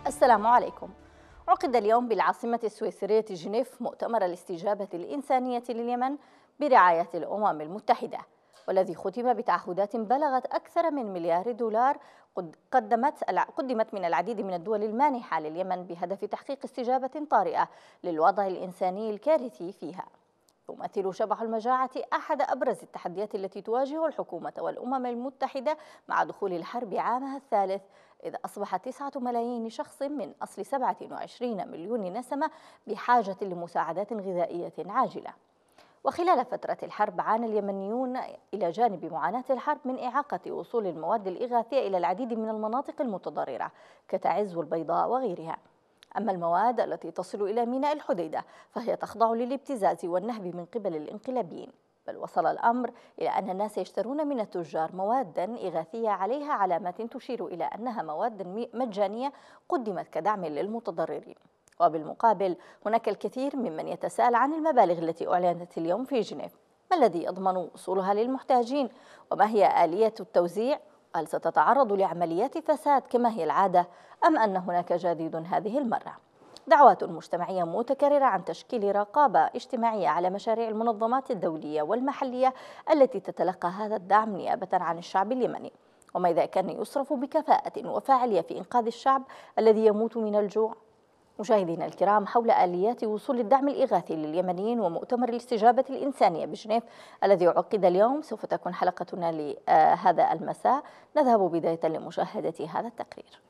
السلام عليكم. عقد اليوم بالعاصمة السويسرية جنيف مؤتمر الاستجابة الإنسانية لليمن برعاية الأمم المتحدة، والذي ختم بتعهدات بلغت أكثر من مليار دولار قدمت من العديد من الدول المانحة لليمن بهدف تحقيق استجابة طارئة للوضع الإنساني الكارثي فيها. تمثل شبح المجاعة أحد أبرز التحديات التي تواجه الحكومة والأمم المتحدة مع دخول الحرب عامها الثالث، إذ أصبح 9 ملايين شخص من أصل 27 مليون نسمة بحاجة لمساعدات غذائية عاجلة. وخلال فترة الحرب عانى اليمنيون إلى جانب معاناة الحرب من إعاقة وصول المواد الإغاثية إلى العديد من المناطق المتضررة كتعز والبيضاء وغيرها. أما المواد التي تصل إلى ميناء الحديدة فهي تخضع للابتزاز والنهب من قبل الانقلابيين، بل وصل الأمر إلى أن الناس يشترون من التجار موادا إغاثية عليها علامات تشير إلى أنها مواد مجانية قدمت كدعم للمتضررين. وبالمقابل هناك الكثير ممن يتساءل عن المبالغ التي أعلنت اليوم في جنيف، ما الذي يضمن وصولها للمحتاجين؟ وما هي آلية التوزيع؟ هل ستتعرض لعمليات فساد كما هي العادة، أم أن هناك جديد هذه المرة؟ دعوات مجتمعية متكررة عن تشكيل رقابة اجتماعية على مشاريع المنظمات الدولية والمحلية التي تتلقى هذا الدعم نيابة عن الشعب اليمني، وما إذا كان يصرف بكفاءة وفاعلية في إنقاذ الشعب الذي يموت من الجوع؟ مشاهدينا الكرام، حول آليات وصول الدعم الإغاثي لليمنيين ومؤتمر الاستجابة الإنسانية بجنيف الذي عقد اليوم سوف تكون حلقتنا لهذا المساء. نذهب بداية لمشاهدة هذا التقرير.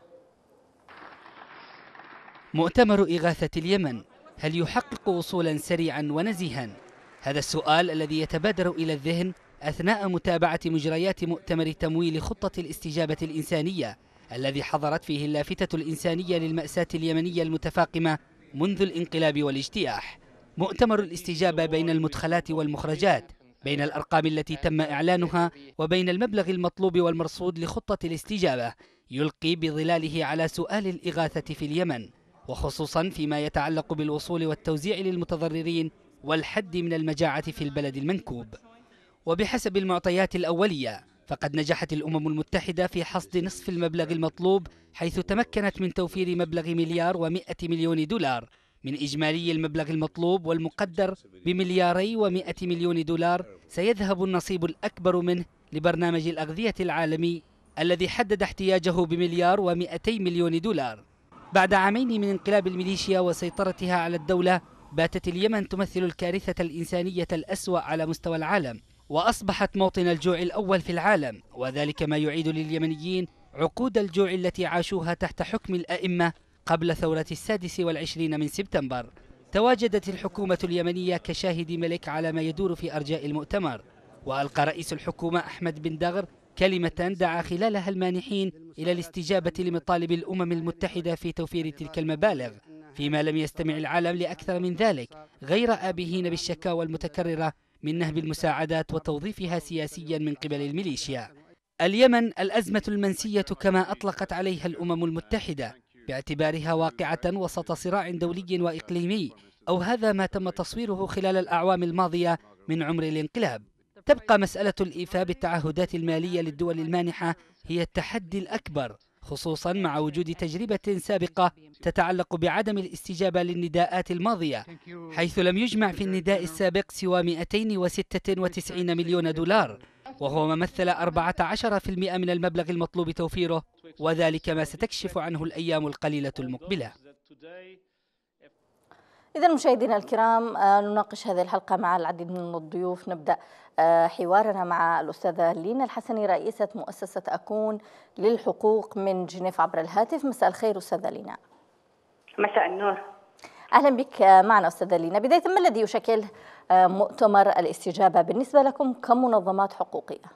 مؤتمر إغاثة اليمن هل يحقق وصولا سريعا ونزيها؟ هذا السؤال الذي يتبادر إلى الذهن أثناء متابعة مجريات مؤتمر تمويل خطة الاستجابة الإنسانية الذي حضرت فيه اللافتة الإنسانية للمأساة اليمنية المتفاقمة منذ الانقلاب والاجتياح. مؤتمر الاستجابة بين المدخلات والمخرجات، بين الأرقام التي تم إعلانها وبين المبلغ المطلوب والمرصود لخطة الاستجابة، يلقي بظلاله على سؤال الإغاثة في اليمن، وخصوصا فيما يتعلق بالوصول والتوزيع للمتضررين والحد من المجاعة في البلد المنكوب. وبحسب المعطيات الأولية فقد نجحت الأمم المتحدة في حصد نصف المبلغ المطلوب، حيث تمكنت من توفير مبلغ مليار و100 مليون دولار من إجمالي المبلغ المطلوب، والمقدر بملياري و100 مليون دولار سيذهب النصيب الأكبر منه لبرنامج الأغذية العالمي الذي حدد احتياجه بمليار و200 مليون دولار. بعد عامين من انقلاب الميليشيا وسيطرتها على الدولة، باتت اليمن تمثل الكارثة الإنسانية الأسوأ على مستوى العالم، وأصبحت موطن الجوع الأول في العالم، وذلك ما يعيد لليمنيين عقود الجوع التي عاشوها تحت حكم الأئمة قبل ثورة 26 من سبتمبر. تواجدت الحكومة اليمنية كشاهد ملك على ما يدور في أرجاء المؤتمر، وألقى رئيس الحكومة أحمد بن دغر كلمة دعا خلالها المانحين إلى الاستجابة لمطالب الأمم المتحدة في توفير تلك المبالغ، فيما لم يستمع العالم لأكثر من ذلك، غير آبهين بالشكاوى المتكررة من نهب المساعدات وتوظيفها سياسيا من قبل الميليشيا. اليمن الأزمة المنسية كما أطلقت عليها الأمم المتحدة، باعتبارها واقعة وسط صراع دولي وإقليمي، أو هذا ما تم تصويره خلال الأعوام الماضية من عمر الانقلاب. تبقى مسألة الإيفاء بالتعهدات المالية للدول المانحة هي التحدي الأكبر، خصوصا مع وجود تجربة سابقة تتعلق بعدم الاستجابة للنداءات الماضية، حيث لم يجمع في النداء السابق سوى 296 مليون دولار، وهو ما مثل 14% من المبلغ المطلوب توفيره، وذلك ما ستكشف عنه الأيام القليلة المقبلة. إذا مشاهدينا الكرام، نناقش هذه الحلقة مع العديد من الضيوف. نبدأ حوارنا مع الأستاذة لينا الحسني، رئيسة مؤسسة أكون للحقوق من جنيف عبر الهاتف. مساء الخير أستاذة لينا. مساء النور. أهلا بك معنا أستاذة لينا. بداية، ما الذي يشكل مؤتمر الاستجابة بالنسبة لكم كمنظمات حقوقية؟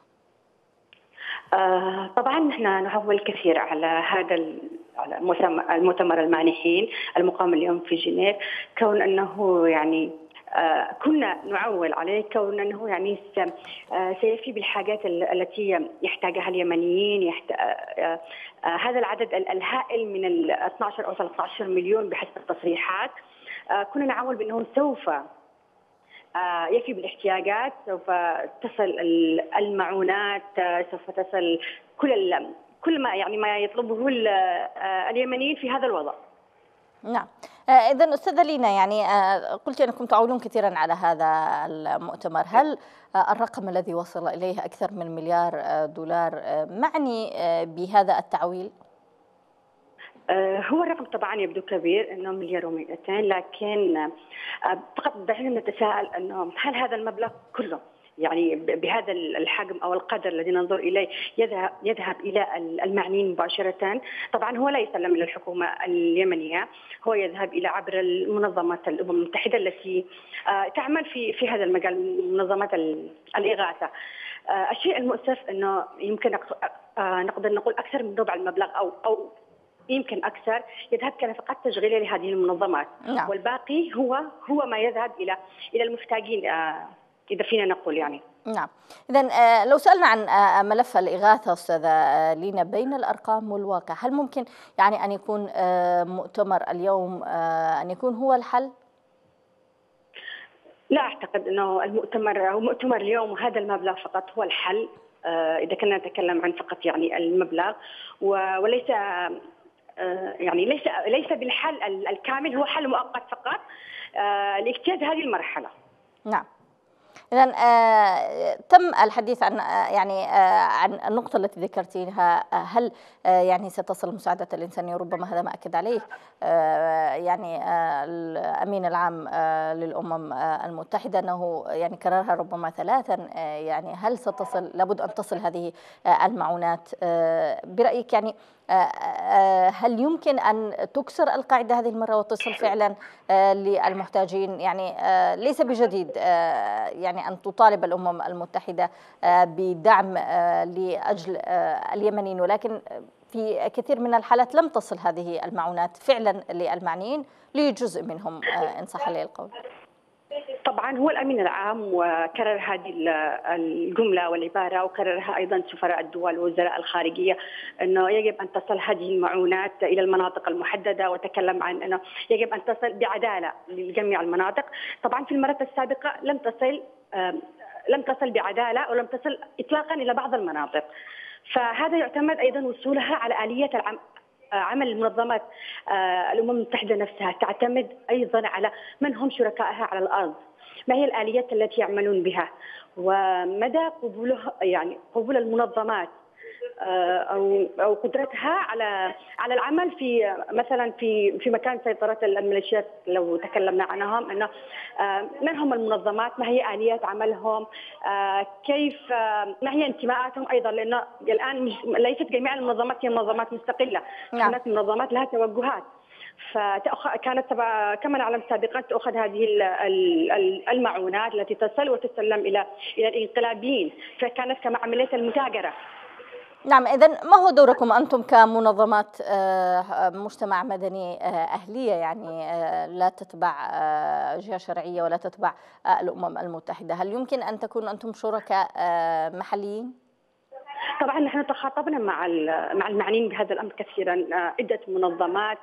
طبعا نحن نعول كثير على هذا على المؤتمر المانحين المقام اليوم في جنيف، كون انه يعني كنا نعول عليه، كون انه يعني سيفي بالحاجات التي يحتاجها اليمنيين. هذا العدد الهائل من ال 12 او 13 مليون بحسب التصريحات، كنا نعول بانه سوف يفي بالاحتياجات، سوف تصل المعونات، سوف تصل كل كل ما يعني ما يطلبه اليمنيين في هذا الوضع. نعم. إذن أستاذة لينا، يعني قلت أنكم تعولون كثيرا على هذا المؤتمر، هل الرقم الذي وصل إليه أكثر من مليار دولار معني بهذا التعويل؟ هو الرقم طبعا يبدو كبير، انه مليار و200، لكن فقط دعينا نتساءل انه هل هذا المبلغ كله يعني بهذا الحجم او القدر الذي ننظر اليه يذهب الى المعنيين مباشره؟ طبعا هو لا يسلم الى الحكومه اليمنيه، هو يذهب الى عبر المنظمات الامم المتحده التي تعمل في هذا المجال، منظمات الاغاثه. الشيء المؤسف انه يمكن نقدر نقول اكثر من ربع المبلغ او يمكن أكثر يذهب كنفقات تشغيلية لهذه المنظمات. نعم. والباقي هو ما يذهب إلى المحتاجين، إذا فينا نقول يعني. نعم. إذن لو سألنا عن ملف الإغاثة أستاذة لينا، بين الأرقام والواقع هل ممكن يعني أن يكون مؤتمر اليوم أن يكون هو الحل؟ لا أعتقد أنه مؤتمر اليوم وهذا المبلغ فقط هو الحل، إذا كنا نتكلم عن فقط يعني المبلغ، وليس يعني ليس بالحل الكامل، هو حل مؤقت فقط لاجتياز هذه المرحلة. نعم. إذن تم الحديث عن عن النقطة التي ذكرتيها، هل يعني ستصل المساعدة الإنسانية؟ ربما هذا ما أكد عليه يعني الأمين العام للأمم المتحدة، أنه يعني كررها ربما ثلاثا. يعني هل ستصل؟ لابد أن تصل هذه المعونات. برأيك يعني هل يمكن أن تكسر القاعدة هذه المرة وتصل فعلا للمحتاجين؟ يعني ليس بجديد يعني أن تطالب الأمم المتحدة بدعم لأجل اليمنيين، ولكن في كثير من الحالات لم تصل هذه المعونات فعلا للمعنيين، لجزء منهم إن صح لي القول. طبعا هو الأمين العام وكرر هذه الجملة والعبارة، وكررها أيضا سفراء الدول ووزراء الخارجية، أنه يجب أن تصل هذه المعونات إلى المناطق المحددة، وتكلم عن أنه يجب أن تصل بعدالة لجميع المناطق. طبعا في المرة السابقة لم تصل بعدالة، ولم تصل إطلاقا إلى بعض المناطق. فهذا يعتمد أيضا وصولها على آلية عمل المنظمات الأمم المتحدة نفسها، تعتمد أيضا على من هم شركائها على الأرض، ما هي الآليات التي يعملون بها، ومدى قبول المنظمات أو قدرتها على العمل في مثلا في مكان سيطرة الميليشيات. لو تكلمنا عنهم، أنه من هم المنظمات، ما هي آليات عملهم، كيف ما هي انتماءاتهم أيضا، لأنه الآن ليست جميع المنظمات هي منظمات مستقلة. كانت منظمات لها توجهات، كانت كما نعلم سابقا تأخذ هذه المعونات التي تصل وتسلم إلى الانقلابيين، فكانت كما عملية المتاجرة. نعم. إذن ما هو دوركم أنتم كمنظمات مجتمع مدني أهلية، يعني لا تتبع جهة شرعية ولا تتبع الأمم المتحدة؟ هل يمكن أن تكونوا أنتم شركاء محليين؟ طبعا نحن تخاطبنا مع المعنيين بهذا الأمر كثيرا، عدة منظمات.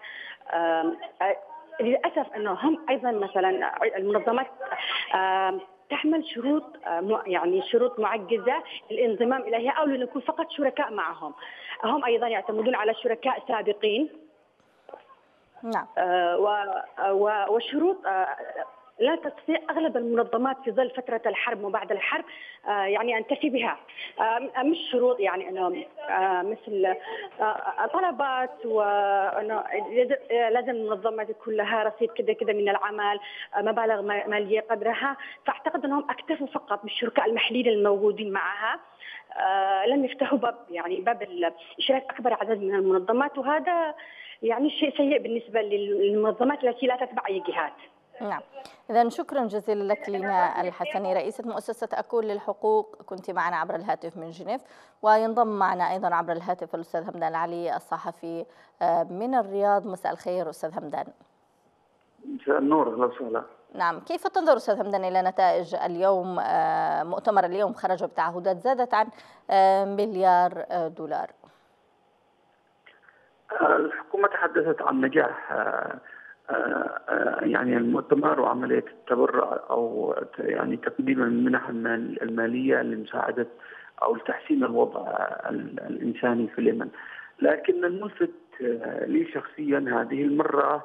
للأسف أنه هم أيضا مثلا المنظمات تحمل شروط معجزة للانضمام إليها أو لنكون فقط شركاء معهم. هم أيضا يعتمدون على شركاء سابقين. نعم. وشروط لا تستطيع أغلب المنظمات في ظل فترة الحرب وبعد الحرب يعني أن تفي بها. مش شروط يعني أنه مثل طلبات، وأنه لازم المنظمة يكون لها رصيد كذا من العمل، مبالغ مالية قدرها. فأعتقد أنهم اكتفوا فقط بالشركاء المحليين الموجودين معها، لم يفتحوا باب إشراك أكبر عدد من المنظمات، وهذا يعني شيء سيء بالنسبة للمنظمات التي لا تتبع أي جهات. نعم. إذن شكرا جزيلا لك لينا الحسني، رئيسة مؤسسة أكول للحقوق، كنت معنا عبر الهاتف من جنيف. وينضم معنا أيضا عبر الهاتف الأستاذ همدان العلي الصحفي من الرياض. مساء الخير أستاذ همدان. مساء النور، أهلا وسهلا. نعم. كيف تنظر أستاذ همدان إلى نتائج اليوم؟ مؤتمر اليوم خرج بتعهدات زادت عن مليار دولار. الحكومة تحدثت عن نجاح يعني المؤتمر وعملية التبرع أو يعني تقديم المنح المالية لمساعدة أو لتحسين الوضع الإنساني في اليمن. لكن الملفت لي شخصيا هذه المرة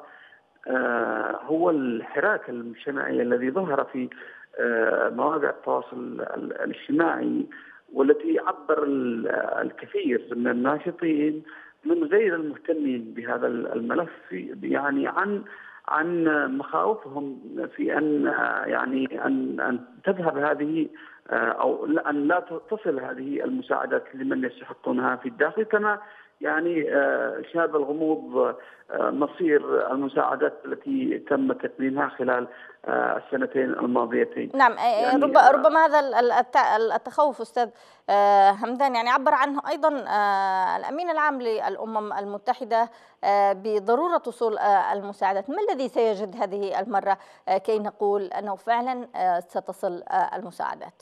هو الحراك المجتمعي الذي ظهر في مواقع التواصل الاجتماعي، والتي عبر الكثير من الناشطين من غير المهتمين بهذا الملف يعني عن مخاوفهم في ان يعني ان تذهب هذه او ان لا تصل هذه المساعدات لمن يستحقونها في الداخل، كما يعني شاب الغموض مصير المساعدات التي تم تقديمها خلال السنتين الماضيتين. نعم، يعني ربما هذا التخوف أستاذ همدان يعني عبر عنه أيضا الأمين العام للأمم المتحدة بضرورة وصول المساعدات. ما الذي سيجد هذه المرة كي نقول أنه فعلا ستصل المساعدات؟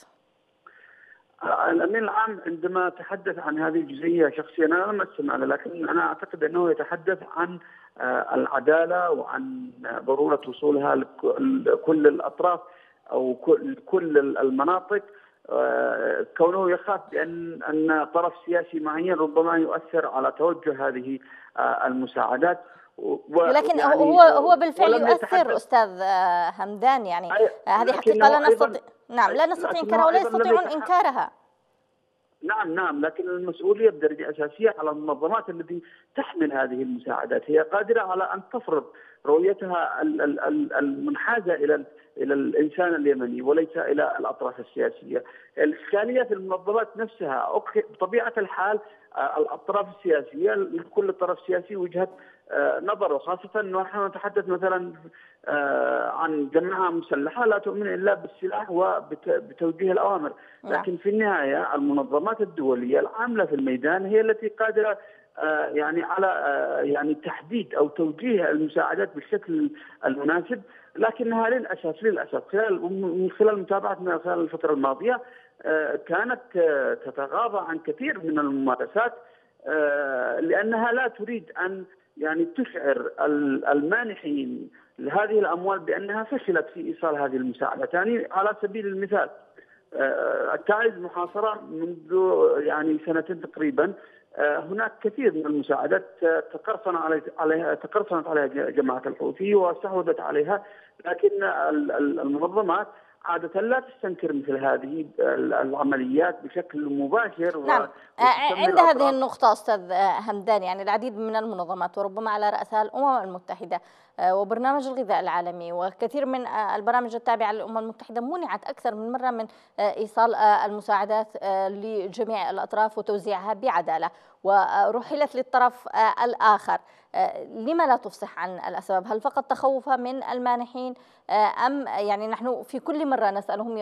الأمين العام عندما تحدث عن هذه الجزئية شخصيا أنا لم أستمع له، لكن أنا أعتقد أنه يتحدث عن العدالة وعن ضرورة وصولها لكل الأطراف أو كل المناطق، كونه يخاف بأن طرف سياسي معين ربما يؤثر على توجه هذه المساعدات. ولكن يعني هو بالفعل يؤثر أستاذ همدان، يعني هذه حقيقة لا نستطيع لا نستطيع إنكارها ولا يستطيعون إنكارها. نعم، لكن المسؤولية بدرجة أساسية على المنظمات التي تحمل هذه المساعدات. هي قادرة على أن تفرض رؤيتها المنحازة إلى الإنسان اليمني وليس إلى الأطراف السياسية. الإشكالية في المنظمات نفسها، بطبيعة الحال الأطراف السياسية لكل طرف سياسي وجهة نظر، وخاصة نحن نتحدث مثلا عن جماعة مسلحة لا تؤمن إلا بالسلاح وبتوجيه الأوامر، لكن في النهاية المنظمات الدولية العاملة في الميدان هي التي قادرة يعني على يعني تحديد أو توجيه المساعدات بالشكل المناسب. لكنها للأسف من خلال متابعتنا خلال الفترة الماضية كانت تتغاضى عن كثير من الممارسات، لأنها لا تريد أن يعني تشعر المانحين لهذه الأموال بأنها فشلت في إيصال هذه المساعدات. يعني على سبيل المثال التعز محاصرة منذ يعني سنتين تقريبا، هناك كثير من المساعدات تقرصنت عليها جماعة الحوثي واستحوذت عليها، لكن المنظمات عادة لا تستنكر مثل هذه العمليات بشكل مباشر. نعم، عند هذه النقطة أستاذ همدان يعني العديد من المنظمات وربما على رأسها الأمم المتحدة وبرنامج الغذاء العالمي وكثير من البرامج التابعة للأمم المتحدة منعت أكثر من مرة من إيصال المساعدات لجميع الأطراف وتوزيعها بعدالة، ورحلت للطرف الآخر. لما لا تفصح عن الأسباب؟ هل فقط تخوفا من المانحين أم يعني نحن في كل مرة نسألهم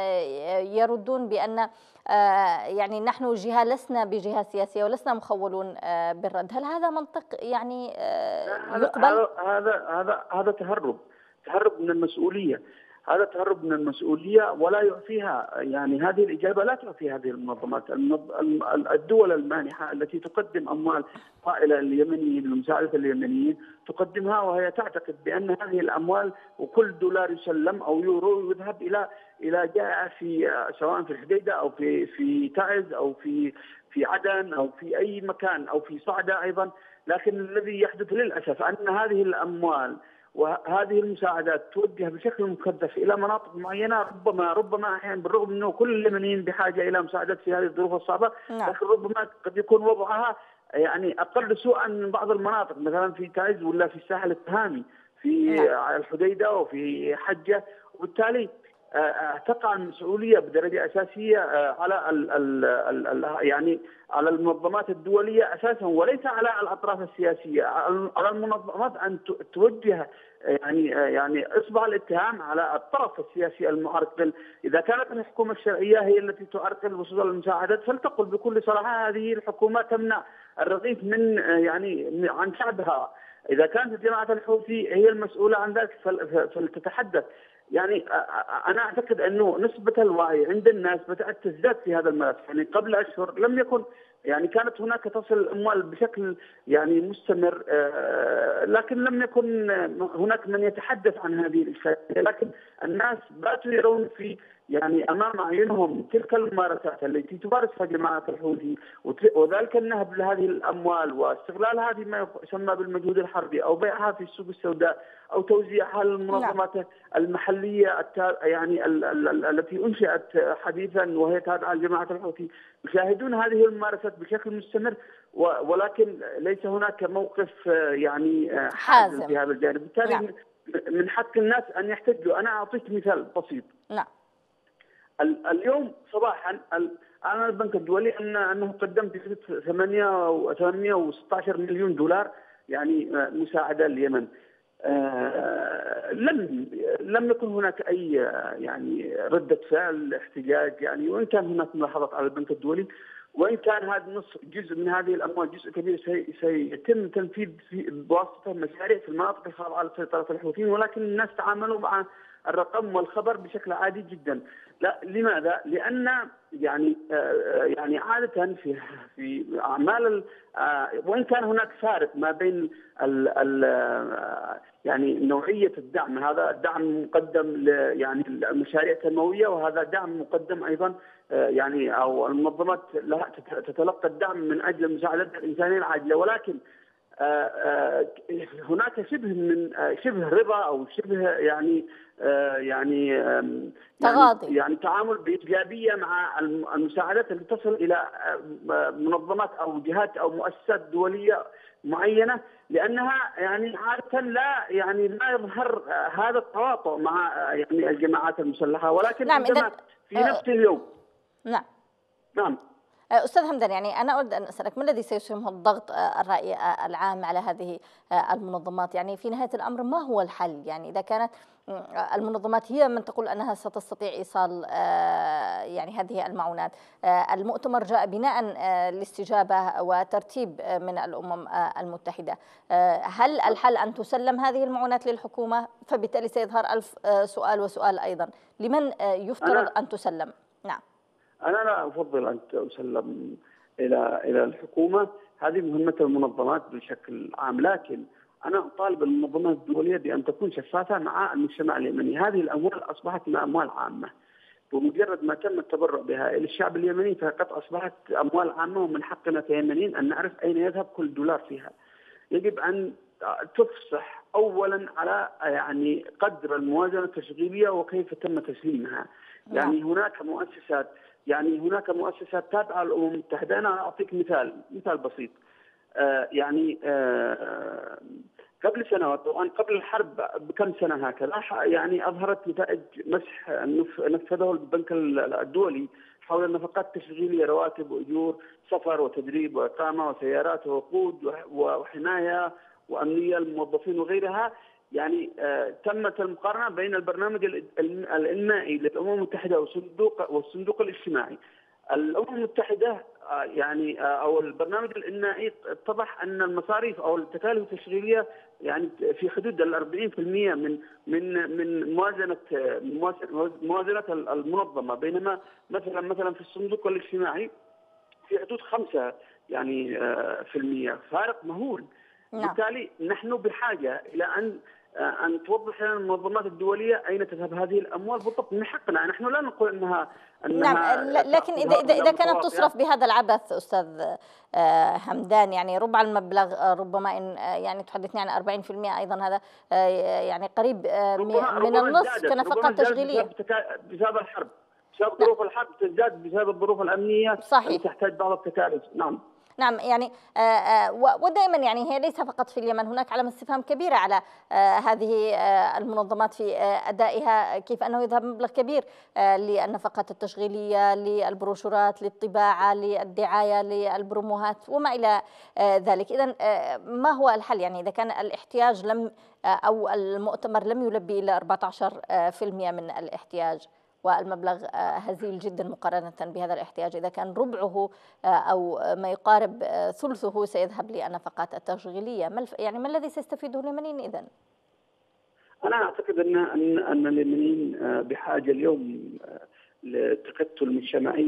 يردون بأن يعني نحن جهة لسنا بجهة سياسية ولسنا مخولون بالرد؟ هل هذا منطق يعني يقبل؟ هذا تهرب من المسؤولية. هذا تهرب من المسؤولية ولا يعفيها، يعني هذه الإجابة لا تعفي هذه المنظمات. الدول المانحة التي تقدم أموال طائلة لليمنيين لمساعدة اليمنيين تقدمها وهي تعتقد بأن هذه الأموال وكل دولار يسلم أو يورو يذهب إلى جائعة في سواء في الحديدة أو في تعز أو في عدن أو في أي مكان أو في صعدة أيضا. لكن الذي يحدث للأسف أن هذه الأموال وهذه المساعدات توجه بشكل مكثف إلى مناطق معينة، ربما أحيانا بالرغم أنه كل اليمنيين بحاجة إلى مساعدات في هذه الظروف الصعبة، لكن ربما قد يكون وضعها يعني أقل سوءا من بعض المناطق، مثلا في تعز ولا في الساحل التهامي في الحديدة وفي حجة. وبالتالي تقع المسؤولية بدرجة أساسية على يعني على المنظمات الدولية أساسا وليس على الأطراف السياسية. على المنظمات أن توجه يعني إصبع الاتهام على الطرف السياسي المعرقل. إذا كانت الحكومة الشرعية هي التي تعرقل وصول المساعدات فلتقل بكل صراحة هذه الحكومة تمنع الرغيف من يعني عن شعبها. إذا كانت جماعة الحوثي هي المسؤولة عن ذلك فلتتحدث. يعني أنا أعتقد أنه نسبة الوعي عند الناس بدأت تزداد في هذا الملف. يعني قبل أشهر لم يكن يعني كانت هناك تصل الأموال بشكل يعني مستمر، لكن لم يكن هناك من يتحدث عن هذه الإشكالية، لكن الناس باتوا يرون في يعني أمام أعينهم تلك الممارسات التي تمارسها جماعة الحوثي، وذلك النهب لهذه الأموال واستغلال هذه ما يسمى بالمجهود الحربي أو بيعها في السوق السوداء أو توزيعها للمنظمات المحلية يعني التي أنشئت حديثا وهي تابعة لجماعة الحوثي. يشاهدون هذه الممارسات بشكل مستمر، ولكن ليس هناك موقف يعني حازم في هذا الجانب. بالتالي من حق الناس أن يحتجوا. أنا أعطيك مثال بسيط. اليوم صباحا أعلن البنك الدولي أنه قدم بقيمة 816 مليون دولار يعني مساعدة لليمن. لم يكن هناك أي يعني ردة فعل احتجاج، يعني وإن كان هناك ملاحظات على البنك الدولي، وإن كان هذا النص جزء من هذه الأموال جزء كبير سيتم تنفيذ بواسطة مشاريع في المناطق الخاضعة لسيطرة الحوثيين، ولكن الناس تعاملوا مع الرقم والخبر بشكل عادي جدا. لا، لماذا؟ لأن يعني عادة في أعمال وإن كان هناك فارق ما بين يعني نوعية الدعم، هذا دعم مقدم يعني المشاريع التنموية، وهذا دعم مقدم أيضا يعني أو المنظمات لها تتلقى الدعم من أجل المساعدات الإنسانية العاجلة، ولكن هناك شبه رضا أو شبه تغاضي، يعني تعامل بإيجابية مع المساعدات التي تصل إلى منظمات أو جهات أو مؤسسات دولية معينة، لأنها يعني عادة لا يظهر هذا التواطؤ مع يعني الجماعات المسلحة، ولكن عندما في نفس اليوم. نعم أستاذ حمدان، يعني أنا أود أن أسألك ما الذي سيسهم الضغط الرأي العام على هذه المنظمات؟ يعني في نهاية الأمر ما هو الحل؟ يعني إذا كانت المنظمات هي من تقول أنها ستستطيع إيصال يعني هذه المعونات، المؤتمر جاء بناء الاستجابة وترتيب من الأمم المتحدة، هل الحل أن تسلم هذه المعونات للحكومة؟ فبالتالي سيظهر ألف سؤال وسؤال أيضا، لمن يفترض أن تسلم؟ نعم، أنا لا أفضل أن تسلم إلى الحكومة، هذه مهمة المنظمات بشكل عام، لكن أنا أطالب المنظمات الدولية بأن تكون شفافة مع المجتمع اليمني. هذه الأموال أصبحت أموال عامة، بمجرد ما تم التبرع بها إلى الشعب اليمني فقد أصبحت أموال عامة، ومن حقنا كيمنيين أن نعرف أين يذهب كل دولار فيها. يجب أن تفصح أولا على يعني قدر الموازنة التشغيلية وكيف تم تسليمها. يعني هناك مؤسسات تابعة للأمم المتحدة. أنا أعطيك مثال بسيط. قبل سنوات، طبعا قبل الحرب بكم سنة هكذا، يعني أظهرت نتائج مسح نفذه البنك الدولي حول النفقات التشغيلية، رواتب وأجور سفر وتدريب وإقامة وسيارات ووقود وحماية وأمنية للموظفين وغيرها. يعني تمت المقارنة بين البرنامج الإنمائي للأمم المتحدة والصندوق الاجتماعي. الأمم المتحدة يعني أو البرنامج الإنمائي اتضح أن المصاريف أو التكاليف التشغيلية يعني في حدود 40% من موازنة المنظمة، بينما مثلا في الصندوق الاجتماعي في حدود 5 يعني في المية، فارق مهول. بالتالي نحن بحاجة إلى أن توضح لنا المنظمات الدولية أين تذهب هذه الأموال بالضبط. من حقنا، نحن لا نقول أنها نعم، لكن إذا كانت تصرف بهذا العبث أستاذ حمدان، يعني ربع المبلغ ربما إن يعني تحدثني عن 40%، أيضا هذا يعني قريب من النصف كنفقات تشغيلية بسبب الحرب، بسبب ظروف الحرب تزداد بسبب الظروف الأمنية. صحيح. التي تحتاج بعض التكاليف. نعم، يعني ودائما يعني هي ليس فقط في اليمن، هناك علامة استفهام كبيرة على هذه المنظمات في أدائها، كيف أنه يذهب مبلغ كبير للنفقات التشغيلية، للبروشورات، للطباعة، للدعاية، للبروموهات وما إلى ذلك. إذن ما هو الحل؟ يعني إذا كان الاحتياج أو المؤتمر لم يلبي إلا 14% من الاحتياج، والمبلغ هزيل جدا مقارنة بهذا الاحتياج، إذا كان ربعه أو ما يقارب ثلثه سيذهب للنفقات التشغيلية، ما الذي سيستفيده اليمنيين إذن؟ أنا أعتقد أن اليمنيين بحاجة اليوم للتكتل المجتمعي.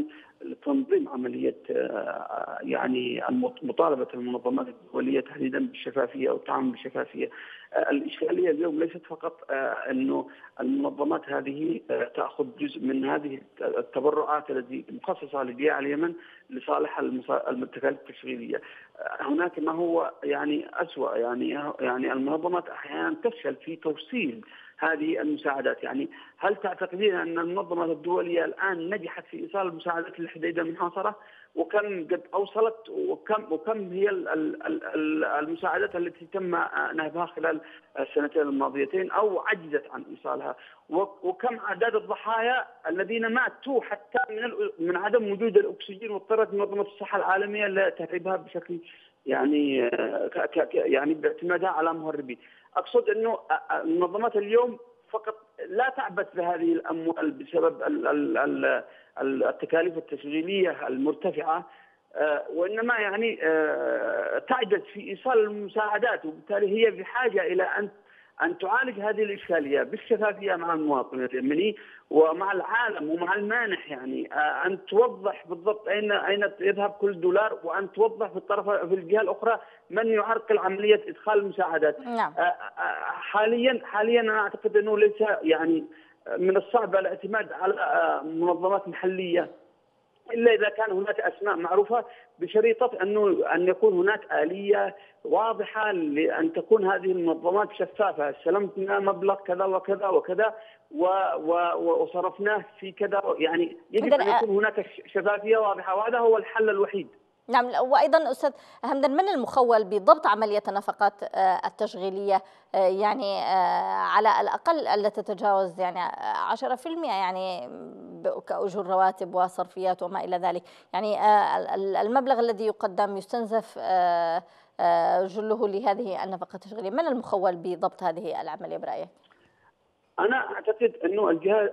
لتنظيم عملية يعني مطالبة المنظمات الدولية تحديدا بالشفافية أو التعامل بالشفافية. الإشكالية اليوم ليست فقط أنه المنظمات هذه تأخذ جزء من هذه التبرعات التي مخصصة لضياع اليمن لصالح التكاليف التشغيلية. هناك ما هو يعني أسوأ، يعني المنظمات أحيانا تفشل في توصيل هذه المساعدات. يعني هل تعتقدين أن المنظمات الدولية الآن نجحت في إيصال المساعدات للحديدة المحاصرة؟ وكم قد أوصلت، وكم هي المساعدات التي تم نهبها خلال السنتين الماضيتين أو عجزت عن إيصالها؟ وكم أعداد الضحايا الذين ماتوا حتى من عدم وجود الأكسجين، واضطرت منظمة الصحة العالمية لتهريبها بشكل يعني باعتمادها على مهربين. أقصد أنه المنظمات اليوم فقط لا تعبث بهذه الأموال بسبب التكاليف التشغيلية المرتفعة، وإنما يعني تعجز في إيصال المساعدات، وبالتالي هي بحاجة إلى أن تعالج هذه الإشكالية بالشفافية مع المواطن اليمني ومع العالم ومع المانح. يعني أن توضح بالضبط أين يذهب كل دولار، وأن توضح في الجهة الأخرى من يعرقل عملية إدخال المساعدات. نعم. حاليا أنا أعتقد أنه ليس يعني من الصعب الاعتماد على منظمات محلية إلا إذا كان هناك أسماء معروفة، بشريطة أن يكون هناك آلية واضحة لأن تكون هذه المنظمات شفافة. استلمنا مبلغ كذا وكذا وكذا وصرفناه في كذا، يعني يجب أن يكون هناك شفافية واضحة، وهذا هو الحل الوحيد. نعم. وأيضا أستاذ همدان، من المخول بضبط عملية النفقات التشغيلية يعني على الأقل ألا تتجاوز يعني 10% يعني كأجور رواتب وصرفيات وما إلى ذلك؟ يعني المبلغ الذي يقدم يستنزف جله لهذه النفقة التشغيلية. من المخول بضبط هذه العملية برأيك؟ أنا أعتقد أنه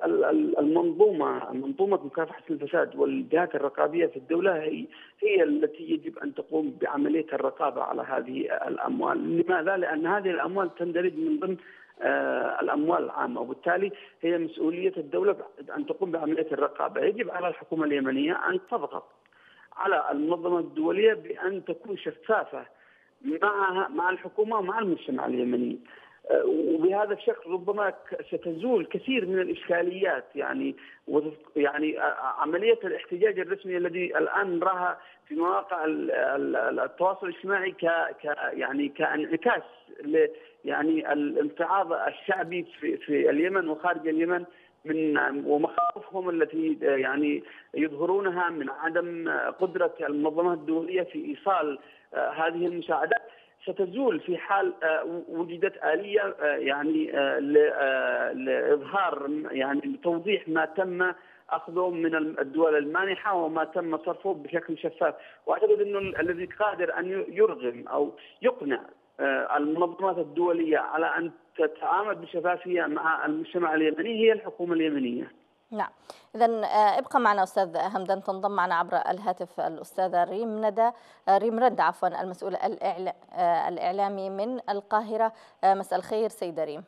منظومة مكافحة الفساد والجهات الرقابية في الدولة هي التي يجب أن تقوم بعملية الرقابة على هذه الأموال. لماذا؟ لأن هذه الأموال تندرج من ضمن الأموال العامة، وبالتالي هي مسؤولية الدولة أن تقوم بعملية الرقابة. يجب على الحكومة اليمنية أن تضغط على المنظمة الدولية بأن تكون شفافة مع الحكومة ومع المجتمع اليمني، وبهذا الشكل ربما ستزول كثير من الإشكاليات. يعني عملية الاحتجاج الرسمي الذي الآن نراها في مواقع التواصل الاجتماعي كانعكاس يعني الامتعاض الشعبي في اليمن وخارج اليمن من ومخاوفهم التي يعني يظهرونها من عدم قدرة المنظمات الدولية في إيصال هذه المساعدات، ستزول في حال وجدت آلية يعني لإظهار يعني لتوضيح ما تم أخذه من الدول المانحة وما تم صرفه بشكل شفاف. وأعتقد أنه الذي قادر أن يرغم أو يقنع المنظمات الدولية على أن تتعامل بشفافية مع المجتمع اليمني هي الحكومة اليمنية. نعم. إذن ابقى معنا أستاذ همدان. تنضم معنا عبر الهاتف الأستاذة ريم رد المسؤول الإعلامي من القاهرة. مساء الخير سيدة ريم.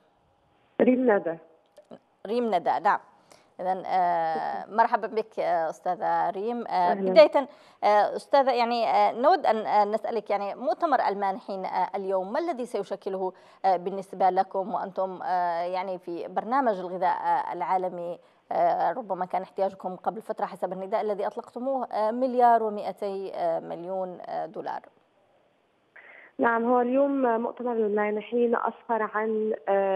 ريم ندى. نعم. إذن مرحبا بك أستاذة ريم. بداية أستاذة، يعني نود أن نسألك يعني مؤتمر المانحين اليوم ما الذي سيشكله بالنسبة لكم وأنتم يعني في برنامج الغذاء العالمي؟ ربما كان احتياجكم قبل فترة حسب النداء الذي أطلقتموه $1,200,000,000. نعم، هو اليوم مؤتمر المانحين أسفر عن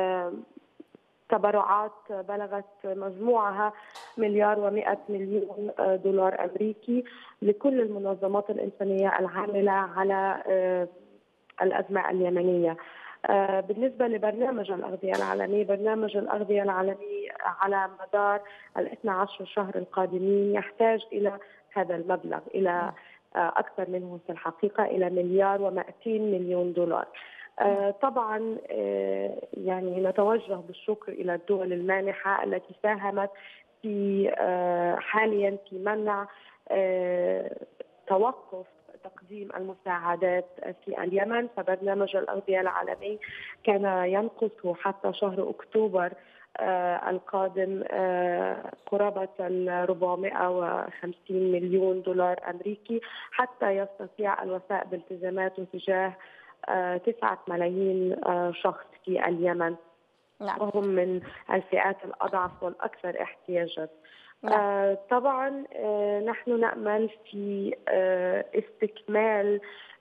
تبرعات بلغت مجموعها $1,100,000,000 أمريكي لكل المنظمات الإنسانية العاملة على الأزمة اليمنية. بالنسبة لبرنامج الأغذية العالمي، برنامج الأغذية العالمي على مدار 12 شهر القادمين يحتاج إلى هذا المبلغ، إلى أكثر منه في الحقيقة، إلى $1,200,000,000. طبعا يعني نتوجه بالشكر إلى الدول المانحة التي ساهمت في حاليا في منع توقف تقديم المساعدات في اليمن. فبرنامج الأغذية العالمي كان ينقص حتى شهر أكتوبر القادم قرابة 450 مليون دولار أمريكي حتى يستطيع الوفاء بالتزاماته تجاه 9 ملايين شخص في اليمن. نعم. وهم من الفئات الأضعف والأكثر احتياجا. نعم. طبعا نحن نأمل في استكمال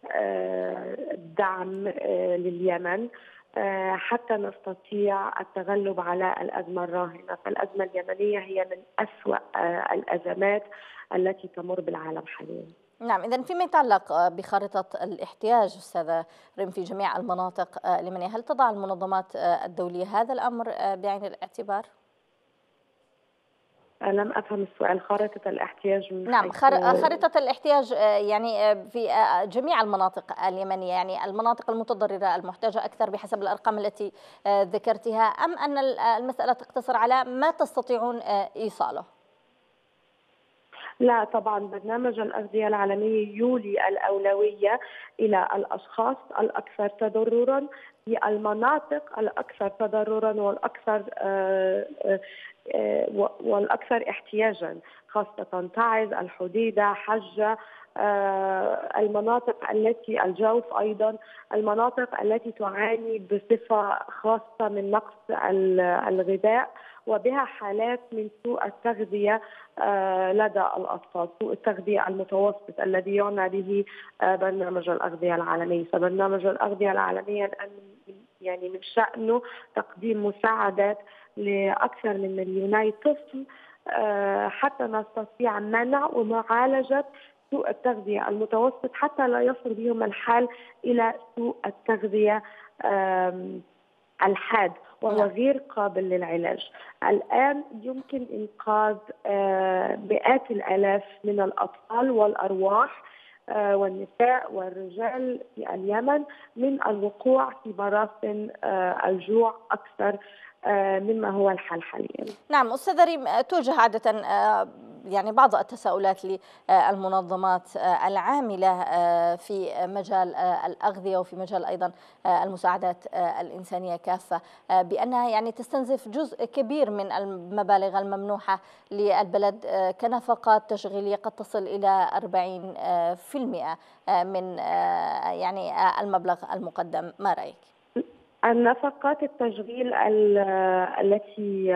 الدعم لليمن حتى نستطيع التغلب على الأزمة الراهنة، فالأزمة اليمنية هي من أسوأ الأزمات التي تمر بالعالم حاليا. نعم، إذن فيما يتعلق بخارطة الاحتياج أستاذة ريم في جميع المناطق اليمنية، هل تضع المنظمات الدولية هذا الأمر بعين الاعتبار؟ لم أفهم السؤال. خارطة الاحتياج نعم، خارطة الاحتياج يعني في جميع المناطق اليمنية، يعني المناطق المتضررة المحتاجة أكثر بحسب الأرقام التي ذكرتها، أم أن المسألة تقتصر على ما تستطيعون إيصاله؟ لا طبعا، برنامج الأغذية العالمية يولي الأولوية إلى الأشخاص الأكثر تضررا في المناطق الأكثر تضررا والأكثر احتياجا، خاصة تعز، الحديدة، حجة، المناطق التي الجوف، أيضا المناطق التي تعاني بصفة خاصة من نقص الغذاء وبها حالات من سوء التغذية لدى الأطفال، سوء التغذية المتوسط الذي يعنى به برنامج الأغذية العالمي. فبرنامج الأغذية العالمية يعني من شأنه تقديم مساعدات لأكثر من 2 طفل حتى نستطيع منع ومعالجة سوء التغذية المتوسط حتى لا يصل بهم الحال إلى سوء التغذية الحاد وهو غير قابل للعلاج. الآن يمكن إنقاذ مئات الآلاف من الأطفال والأرواح والنساء والرجال في اليمن من الوقوع في براثن الجوع أكثر مما هو الحال حاليا. نعم أستاذة ريم، توجه عادة يعني بعض التساؤلات للمنظمات العاملة في مجال الأغذية وفي مجال أيضا المساعدات الإنسانية كافة، بأنها يعني تستنزف جزء كبير من المبالغ الممنوحة للبلد كنفقات تشغيلية قد تصل إلى 40% من يعني المبلغ المقدم. ما رأيك؟ النفقات التشغيل التي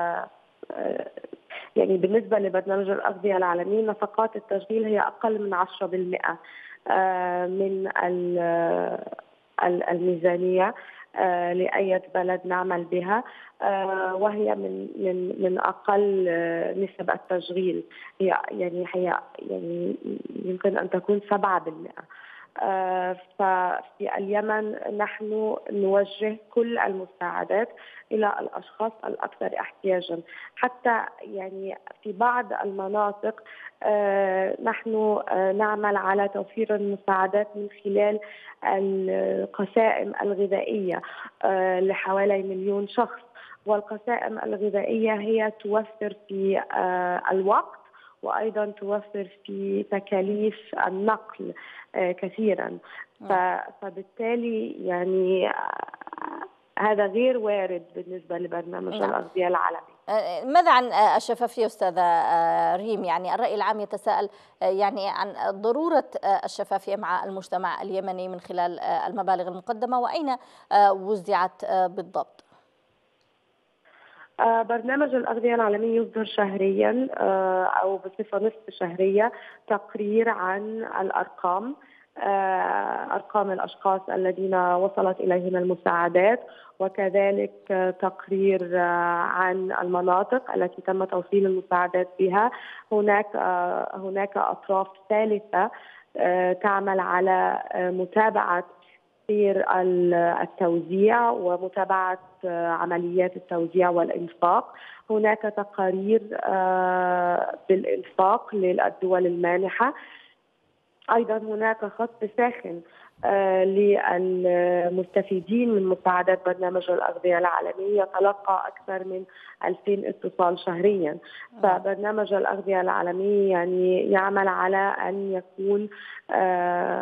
يعني بالنسبة لبرنامج الأغذية العالمي، نفقات التشغيل هي أقل من 10% من الميزانية لأي بلد نعمل بها، وهي من أقل نسب التشغيل، هي يعني يمكن أن تكون 7%. ففي اليمن نحن نوجه كل المساعدات إلى الأشخاص الأكثر احتياجا، حتى يعني في بعض المناطق نحن نعمل على توفير المساعدات من خلال القسائم الغذائية لحوالي 1,000,000 شخص. والقسائم الغذائية هي توفر في الوقت وأيضا توفر في تكاليف النقل كثيرا، فبالتالي يعني هذا غير وارد بالنسبة لبرنامج الأغذية العالمي. ماذا عن الشفافية أستاذة ريم؟ يعني الرأي العام يتساءل يعني عن ضرورة الشفافية مع المجتمع اليمني من خلال المبالغ المقدمة، وأين وزعت بالضبط؟ برنامج الأغذية العالمي يصدر شهريا أو بصفة نصف شهرية تقرير عن الأرقام، أرقام الأشخاص الذين وصلت إليهم المساعدات، وكذلك تقرير عن المناطق التي تم توصيل المساعدات بها. هناك أطراف ثالثة تعمل على متابعة سير التوزيع ومتابعة عمليات التوزيع والإنفاق. هناك تقارير بالإنفاق للدول المانحة. أيضا هناك خط ساخن للمستفيدين من مساعدات برنامج الأغذية العالمي يتلقى أكثر من 2000 اتصال شهريا. فبرنامج الأغذية العالمي يعني يعمل على أن يكون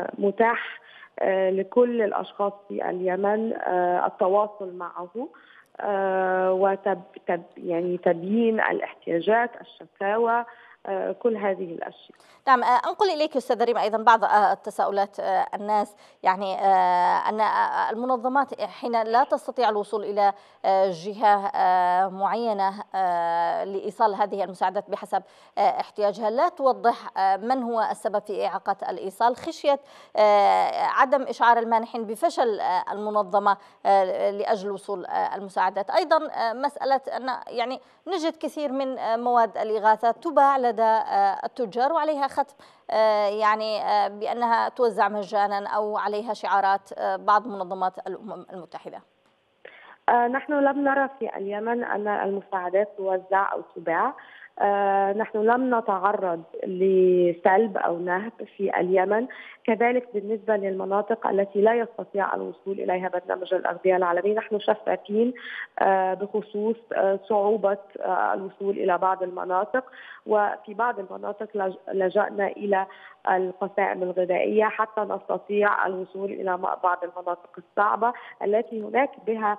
متاح لكل الأشخاص في اليمن التواصل معه يعني تبيين الاحتياجات، الشكاوى، كل هذه الأشياء. نعم، أنقل إليك أستاذ ريم أيضا بعض التساؤلات الناس، يعني أن المنظمات حين لا تستطيع الوصول إلى جهة معينة لإيصال هذه المساعدات بحسب احتياجها، لا توضح من هو السبب في إعاقة الإيصال خشية عدم إشعار المانحين بفشل المنظمة لأجل وصول المساعدات. أيضا مسألة أن يعني نجد كثير من مواد الإغاثة تباع لدى التجار وعليها ختم يعني بأنها توزع مجانا أو عليها شعارات بعض منظمات الأمم المتحدة. نحن لم نرى في اليمن أن المساعدات توزع أو تباع. نحن لم نتعرض لسلب أو نهب في اليمن. كذلك بالنسبة للمناطق التي لا يستطيع الوصول إليها برنامج الأغذية العالمي، نحن شفافين بخصوص صعوبة الوصول إلى بعض المناطق، وفي بعض المناطق لجأنا إلى القسائم الغذائية حتى نستطيع الوصول إلى بعض المناطق الصعبة التي هناك بها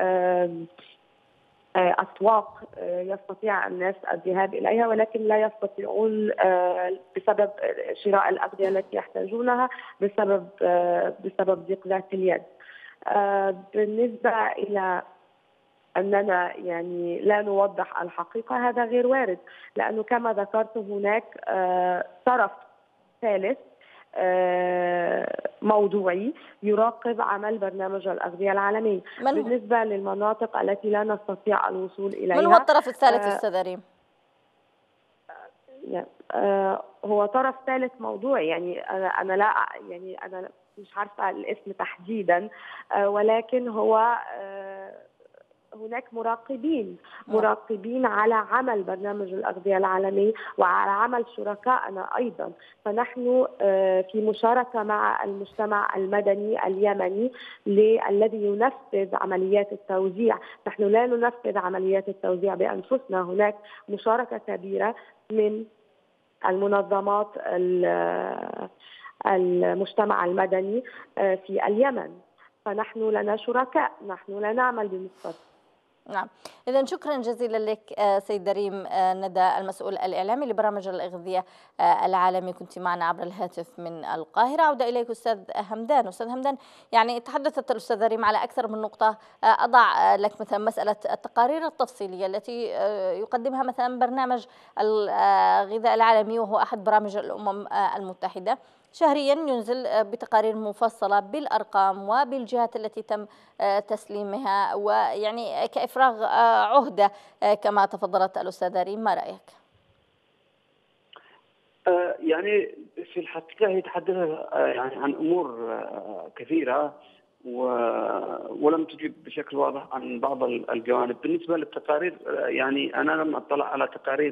أسواق يستطيع الناس الذهاب إليها، ولكن لا يستطيعون بسبب شراء الأغذية التي يحتاجونها بسبب ضيق ذات اليد. بالنسبة إلى أننا يعني لا نوضح الحقيقة، هذا غير وارد، لأنه كما ذكرت هناك طرف ثالث موضوعي يراقب عمل برنامج الأغذية العالمي. بالنسبة للمناطق التي لا نستطيع الوصول إليها، من هو الطرف الثالث أستاذ ريم؟ هو طرف ثالث موضوعي، يعني أنا مش عارفة الاسم تحديدا، ولكن هو هناك مراقبين على عمل برنامج الأغذية العالمي وعلى عمل شركائنا أيضا. فنحن في مشاركة مع المجتمع المدني اليمني الذي ينفذ عمليات التوزيع. نحن لا ننفذ عمليات التوزيع بأنفسنا، هناك مشاركة كبيرة من المنظمات المجتمع المدني في اليمن، فنحن لنا شركاء، نحن لا نعمل بمفردنا. نعم، إذن شكرا جزيلا لك سيدة ريم ندى، المسؤول الإعلامي لبرنامج الأغذية العالمي، كنت معنا عبر الهاتف من القاهرة. عودة إليك أستاذ همدان. أستاذ همدان، يعني تحدثت الأستاذة ريم على أكثر من نقطة، أضع لك مثلا مسألة التقارير التفصيلية التي يقدمها مثلا برنامج الغذاء العالمي، وهو أحد برامج الأمم المتحدة، شهريا ينزل بتقارير مفصلة بالأرقام وبالجهات التي تم تسليمها، ويعني كإفراغ عهدة كما تفضلت الأستاذة ريم. ما رأيك؟ يعني في الحقيقة هي تحدثت يعني عن أمور كثيرة ولم تجيب بشكل واضح عن بعض الجوانب. بالنسبة للتقارير، يعني أنا لم أطلع على تقارير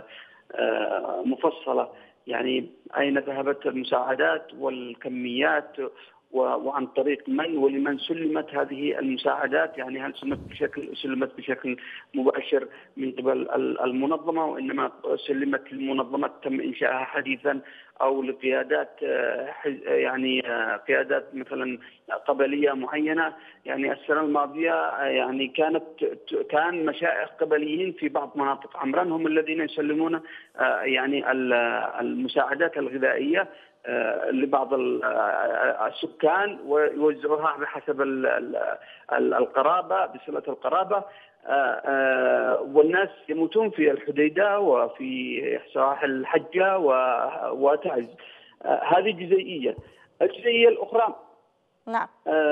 مفصلة، يعني أين ذهبت المساعدات والكميات وعن طريق من ولمن سلمت هذه المساعدات، يعني هل سلمت بشكل مباشر من قبل المنظمة، وإنما سلمت لمنظمات تم إنشائها حديثا، أو لقيادات يعني قيادات مثلا قبلية معينة. يعني السنة الماضية يعني كان مشائخ قبليين في بعض مناطق عمران هم الذين يسلمون يعني المساعدات الغذائية لبعض السكان ويوزعوها بحسب القرابة، بصلة القرابة، والناس يموتون في الحديدة وفي سواحل الحجة وتعز. هذه جزئية. الجزئية الأخرى، نعم،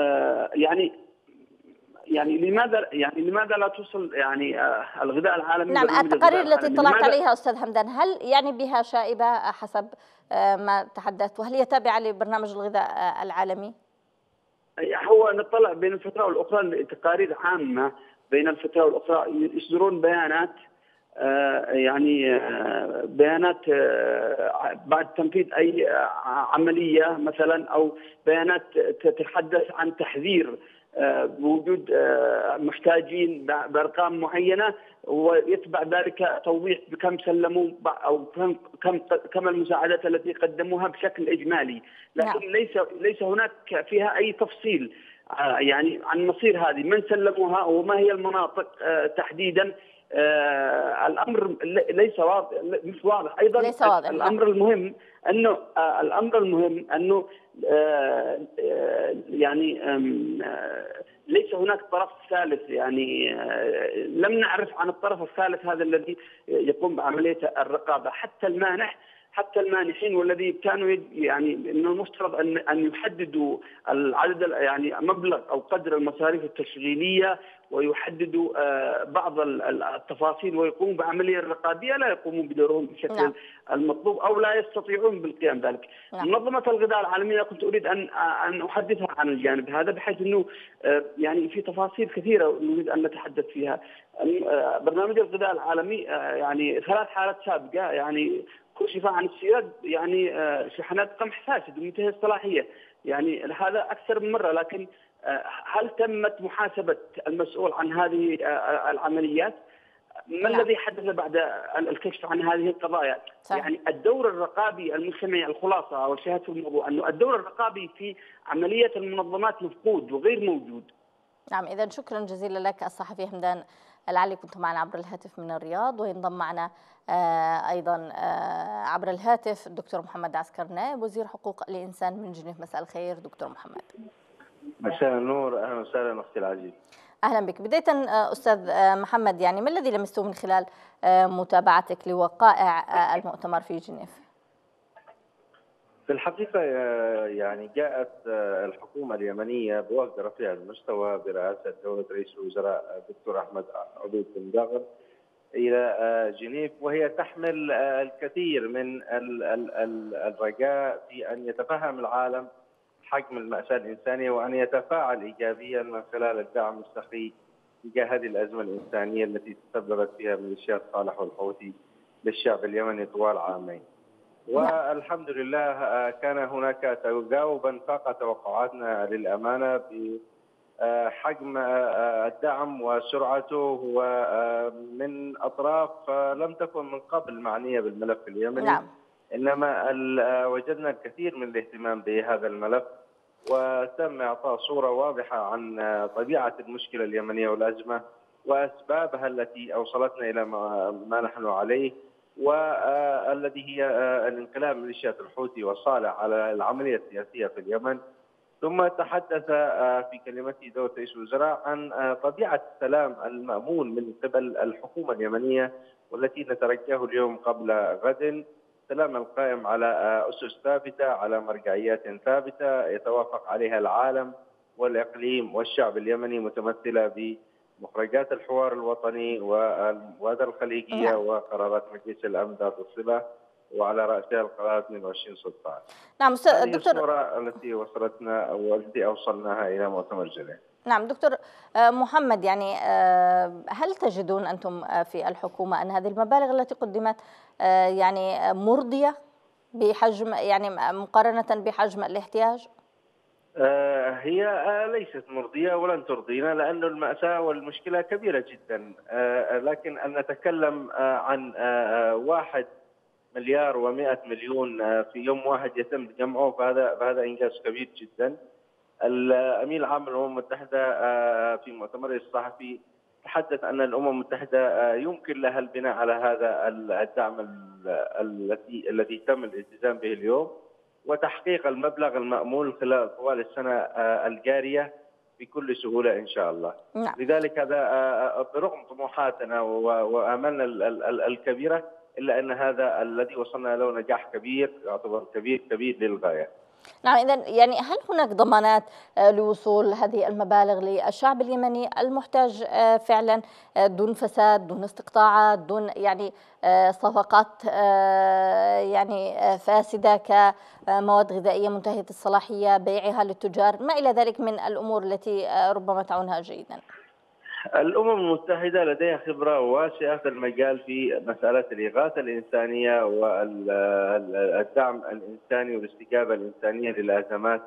يعني لماذا لا توصل يعني الغذاء العالمي؟ نعم، التقارير التي اطلعت عليها أستاذ همدان، هل يعني بها شائبة حسب ما تحدثت، وهل هي تابعة لبرنامج الغذاء العالمي؟ هو نطلع بين الفترة والأخرى لتقارير عامة، بين الفترة والأخرى يصدرون بيانات، يعني بيانات بعد تنفيذ أي عملية مثلا، أو بيانات تتحدث عن تحذير بوجود محتاجين بأرقام معينة، ويتبع ذلك توضيح بكم سلموا أو كم المساعدات التي قدموها بشكل إجمالي، لكن ليس هناك فيها أي تفصيل يعني عن مصير هذه، من سلموها وما هي المناطق تحديدا. الامر ليس واضح، مش واضح ايضا. ليس واضح. الامر المهم انه يعني ليس هناك طرف ثالث، يعني لم نعرف عن الطرف الثالث هذا الذي يقوم بعمليه الرقابه. حتى المانحين والذي كانوا يعني من المفترض ان يحددوا العدد، يعني مبلغ او قدر المصاريف التشغيليه، ويحددوا بعض التفاصيل ويقوموا بعمليه الرقابيه، لا يقومون بدورهم بشكل المطلوب او لا يستطيعون بالقيام ذلك. منظمه الغذاء العالميه كنت اريد ان احدثها عن الجانب هذا، بحيث انه يعني في تفاصيل كثيره نريد ان نتحدث فيها. برنامج الغذاء العالمي يعني 3 حالات سابقه يعني كشف عن السياد، يعني شحنات قمح فاسد ومنتهي الصلاحيه، يعني هذا اكثر من مره. لكن هل تمت محاسبه المسؤول عن هذه العمليات؟ ما الذي حدث بعد الكشف عن هذه القضايا؟ يعني الدور الرقابي المجتمعي، الخلاصه والشاهد في الموضوع انه الدور الرقابي في عمليه المنظمات مفقود وغير موجود. نعم، اذا شكرا جزيلا لك الصحفي حمدان العلي، كنت معنا عبر الهاتف من الرياض. وينضم معنا ايضا عبر الهاتف الدكتور محمد عسكر، نائب وزير حقوق الانسان من جنيف. مساء الخير دكتور محمد. مساء النور، اهلا وسهلا اختي العزيز. اهلا بك. بدايه استاذ محمد، يعني ما الذي لمسته من خلال متابعتك لوقائع المؤتمر في جنيف؟ في الحقيقه يعني جاءت الحكومه اليمنيه بوفد رفيع المستوى برئاسه دوله رئيس الوزراء الدكتور احمد عبيد بن داغر الى جنيف، وهي تحمل الكثير من الرجاء في ان يتفهم العالم حجم المأساة الإنسانية وأن يتفاعل إيجابيا من خلال الدعم السخي تجاه هذه الأزمة الإنسانية التي تسببت فيها ميليشيات صالح والحوثي للشعب اليمني طوال عامين. والحمد لله كان هناك تجاوبا فاق توقعاتنا للأمانة بحجم الدعم وسرعته ومن أطراف لم تكن من قبل معنية بالملف اليمني. نعم. إنما وجدنا الكثير من الاهتمام بهذا الملف، وتم إعطاء صورة واضحة عن طبيعة المشكلة اليمنية والأزمة وأسبابها التي أوصلتنا إلى ما نحن عليه، والذي هي الانقلاب ميليشيات الحوثي والصالح على العملية السياسية في اليمن. ثم تحدث في كلمته دولة رئيس الوزراء عن طبيعة السلام المأمول من قبل الحكومة اليمنية، والتي نترجاه اليوم قبل غد، سلام القائم على أسس ثابتة، على مرجعيات ثابتة يتوافق عليها العالم والإقليم والشعب اليمني، متمثلة بمخرجات الحوار الوطني والمبادرة الخليجية وقرارات مجلس الأمن ذات الصلة، وعلى رأسها القرار 2216. نعم هذه دكتور، الصورة التي وصلتنا والتي أوصلناها إلى مؤتمر جنيف. نعم دكتور محمد، يعني هل تجدون أنتم في الحكومة أن هذه المبالغ التي قدمت يعني مرضية بحجم، يعني مقارنة بحجم الاحتياج؟ هي ليست مرضية ولن ترضينا، لأن المأساة والمشكلة كبيرة جدا. لكن أن نتكلم عن 1 مليار و100 مليون في يوم واحد يتم جمعه، فهذا إنجاز كبير جدا. الأمين العام للأمم المتحدة في مؤتمره الصحفي تحدث أن الأمم المتحدة يمكن لها البناء على هذا الدعم الذي تم الالتزام به اليوم، وتحقيق المبلغ المأمول خلال طوال السنة الجارية بكل سهولة إن شاء الله. نعم. لذلك هذا برغم طموحاتنا وآمالنا الكبيرة، إلا أن هذا الذي وصلنا له نجاح كبير، يعتبر كبير للغاية. نعم، إذن يعني هل هناك ضمانات لوصول هذه المبالغ للشعب اليمني المحتاج فعلا، دون فساد، دون استقطاعات، دون يعني صفقات يعني فاسدة كمواد غذائية منتهية الصلاحية، بيعها للتجار، ما إلى ذلك من الأمور التي ربما تعونها جيدا؟ الأمم المتحدة لديها خبرة واسعة في المجال في مسألة الإغاثة الإنسانية والدعم الإنساني والاستجابة الإنسانية للأزمات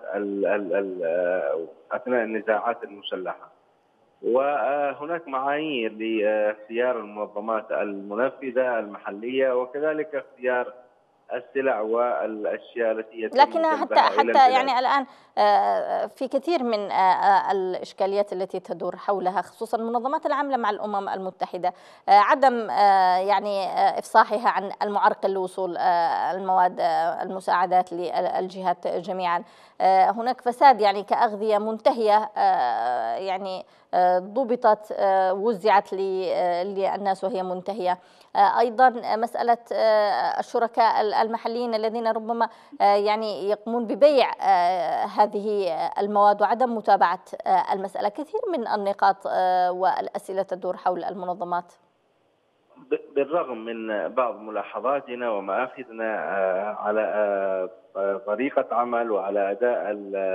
أثناء النزاعات المسلحة. وهناك معايير لاختيار المنظمات المنفذة المحلية، وكذلك اختيار السلع والاشياء التي يتم لكن جلبها إلى حتى البلاد. يعني الآن في كثير من الإشكاليات التي تدور حولها خصوصا المنظمات العاملة مع الأمم المتحدة عدم يعني إفصاحها عن المعرقل لوصول المواد المساعدات للجهات جميعا. هناك فساد يعني كأغذية منتهية يعني ضبطت وزعت للناس وهي منتهية. أيضا مسألة الشركاء المحليين الذين ربما يعني يقومون ببيع هذه المواد وعدم متابعة المسألة. كثير من النقاط والأسئلة تدور حول المنظمات. بالرغم من بعض ملاحظاتنا ومآخذنا على طريقة عمل وعلى أداء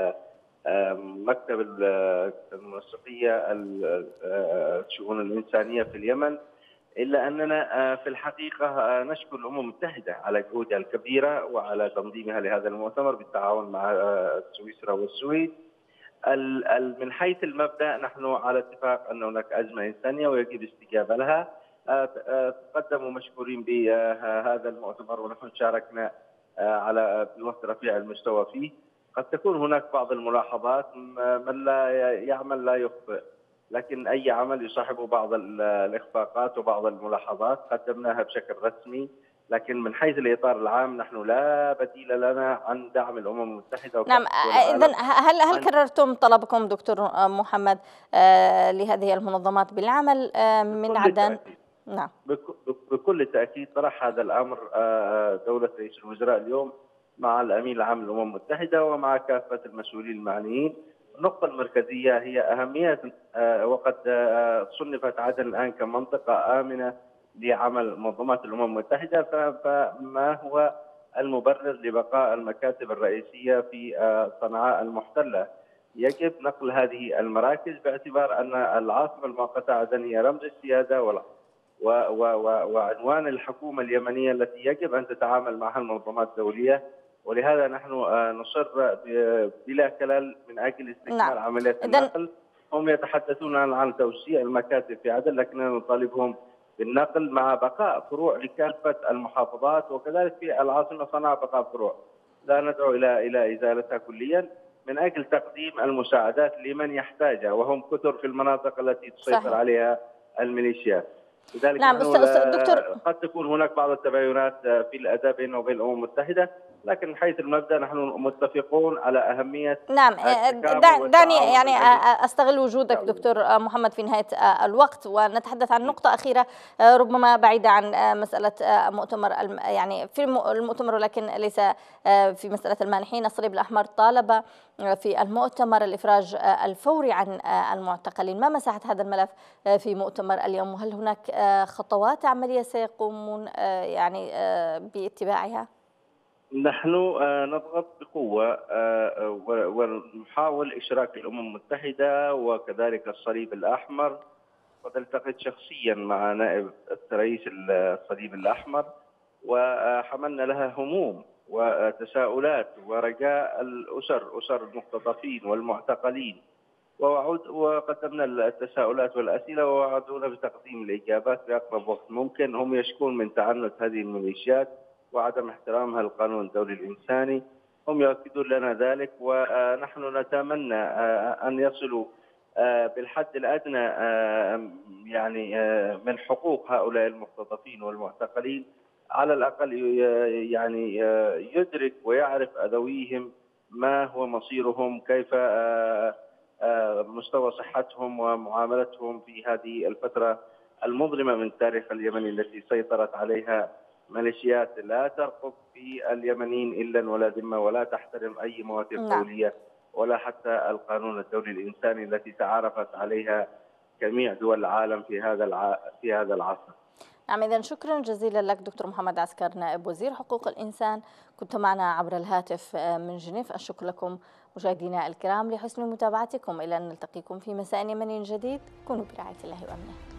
مكتب المنسقية الشؤون الإنسانية في اليمن، إلا أننا في الحقيقة نشكر الأمم المتحدة على جهودها الكبيرة وعلى تنظيمها لهذا المؤتمر بالتعاون مع سويسرا والسويد. من حيث المبدأ نحن على اتفاق أن هناك أزمة إنسانية ويجب الاستجابة لها. تقدموا مشكورين بهذا المؤتمر ونحن شاركنا على بوقت رفيع المستوى فيه. قد تكون هناك بعض الملاحظات، من لا يعمل لا يخطئ، لكن أي عمل يصاحبه بعض الإخفاقات وبعض الملاحظات قدمناها بشكل رسمي. لكن من حيث الإطار العام نحن لا بديل لنا عن دعم الأمم المتحدة. نعم، إذن هل كررتم طلبكم دكتور محمد لهذه المنظمات بالعمل من عدن؟ نعم بكل تأكيد. طرح هذا الأمر دولة رئيس الوزراء اليوم مع الأمين العام للأمم المتحدة ومع كافة المسؤولين المعنيين. النقطة المركزية هي أهمية، وقد صنفت عدن الآن كمنطقة آمنة لعمل منظمات الأمم المتحدة، فما هو المبرر لبقاء المكاتب الرئيسية في صنعاء المحتلة؟ يجب نقل هذه المراكز باعتبار أن العاصمة المؤقتة عدن هي رمز السيادة وعنوان الحكومة اليمنية التي يجب أن تتعامل معها المنظمات الدولية. ولهذا نحن نصر بلا كلل من أجل استكمال عملية النقل. هم يتحدثون عن توسيع المكاتب في عدن، لكننا نطالبهم بالنقل مع بقاء فروع لكافة المحافظات، وكذلك في العاصمة صنعاء بقاء فروع. لا ندعو إلى إزالتها كليا من أجل تقديم المساعدات لمن يحتاجها، وهم كثر في المناطق التي تسيطر عليها الميليشيات. لذلك نعم دكتور، قد تكون هناك بعض التباينات في الأداء بيننا وبين الأمم المتحدة، لكن من حيث المبدأ نحن متفقون على أهمية. نعم، دعني يعني أستغل وجودك دكتور محمد في نهاية الوقت ونتحدث عن نقطة أخيرة ربما بعيدة عن مسألة مؤتمر، يعني في المؤتمر ولكن ليس في مسألة المانحين. الصليب الأحمر طالب في المؤتمر الإفراج الفوري عن المعتقلين. ما مساحة هذا الملف في مؤتمر اليوم؟ وهل هناك خطوات عملية سيقومون يعني باتباعها؟ نحن نضغط بقوة ونحاول إشراك الأمم المتحدة وكذلك الصليب الأحمر. قد التقيت شخصيا مع نائب رئيس الصليب الأحمر وحملنا لها هموم وتساؤلات ورجاء أسر المختطفين والمعتقلين، وقدمنا التساؤلات والأسئلة ووعدونا بتقديم الإجابات في أقرب وقت ممكن. هم يشكون من تعنت هذه الميليشيات وعدم احترامها القانون الدولي الإنساني، هم يؤكدون لنا ذلك، ونحن نتمنى أن يصلوا بالحد الأدنى يعني من حقوق هؤلاء المختطفين والمعتقلين. على الأقل يعني يدرك ويعرف أذويهم ما هو مصيرهم، كيف مستوى صحتهم ومعاملتهم في هذه الفترة المظلمة من تاريخ اليمن التي سيطرت عليها ميليشيات لا ترقب في اليمنيين إلا ولا ذمة ولا تحترم أي مواثيق دولية ولا حتى القانون الدولي الإنساني التي تعارفت عليها جميع دول العالم في هذا العصر. نعم، إذن شكرا جزيلا لك دكتور محمد عسكر نائب وزير حقوق الإنسان، كنت معنا عبر الهاتف من جنيف. الشكر لكم مشاهدينا الكرام لحسن متابعتكم، إلى أن نلتقيكم في مساء يمني جديد. كونوا برعاية الله وأمنه.